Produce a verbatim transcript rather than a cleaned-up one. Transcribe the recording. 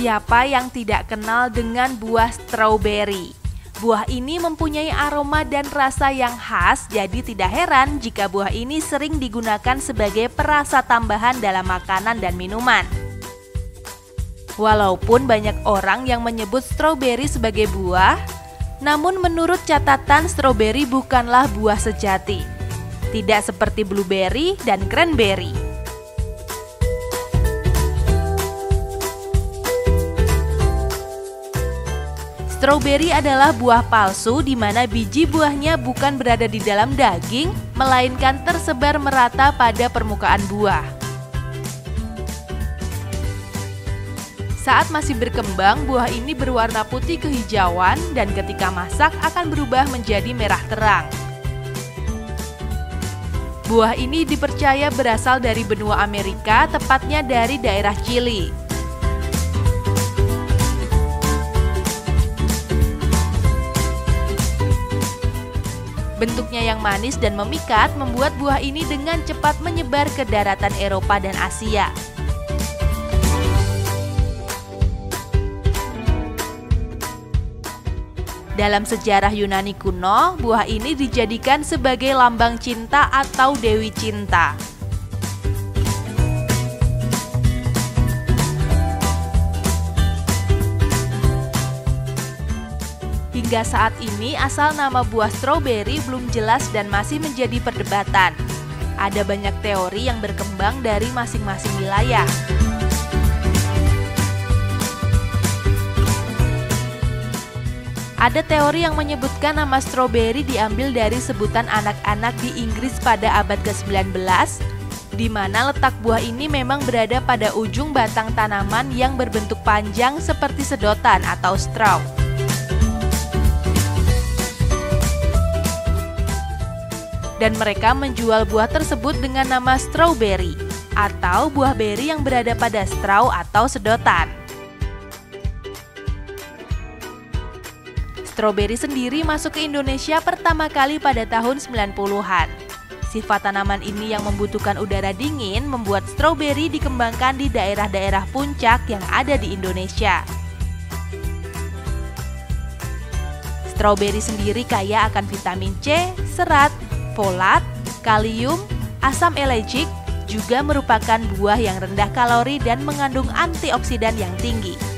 Siapa yang tidak kenal dengan buah stroberi? Buah ini mempunyai aroma dan rasa yang khas, jadi tidak heran jika buah ini sering digunakan sebagai perasa tambahan dalam makanan dan minuman. Walaupun banyak orang yang menyebut stroberi sebagai buah, namun menurut catatan stroberi bukanlah buah sejati. Tidak seperti blueberry dan cranberry. Stroberi adalah buah palsu di mana biji buahnya bukan berada di dalam daging, melainkan tersebar merata pada permukaan buah. Saat masih berkembang, buah ini berwarna putih kehijauan dan ketika masak akan berubah menjadi merah terang. Buah ini dipercaya berasal dari benua Amerika, tepatnya dari daerah Chili. Bentuknya yang manis dan memikat membuat buah ini dengan cepat menyebar ke daratan Eropa dan Asia. Dalam sejarah Yunani kuno, buah ini dijadikan sebagai lambang cinta atau dewi cinta. Hingga saat ini, asal nama buah stroberi belum jelas dan masih menjadi perdebatan. Ada banyak teori yang berkembang dari masing-masing wilayah. Ada teori yang menyebutkan nama stroberi diambil dari sebutan anak-anak di Inggris pada abad ke sembilan belas, di mana letak buah ini memang berada pada ujung batang tanaman yang berbentuk panjang seperti sedotan atau straw. Dan mereka menjual buah tersebut dengan nama strawberry atau buah beri yang berada pada straw atau sedotan. Stroberi sendiri masuk ke Indonesia pertama kali pada tahun sembilan puluhan. Sifat tanaman ini yang membutuhkan udara dingin membuat stroberi dikembangkan di daerah-daerah puncak yang ada di Indonesia. Stroberi sendiri kaya akan vitamin C, serat, folat, kalium, asam elegik, juga merupakan buah yang rendah kalori dan mengandung antioksidan yang tinggi.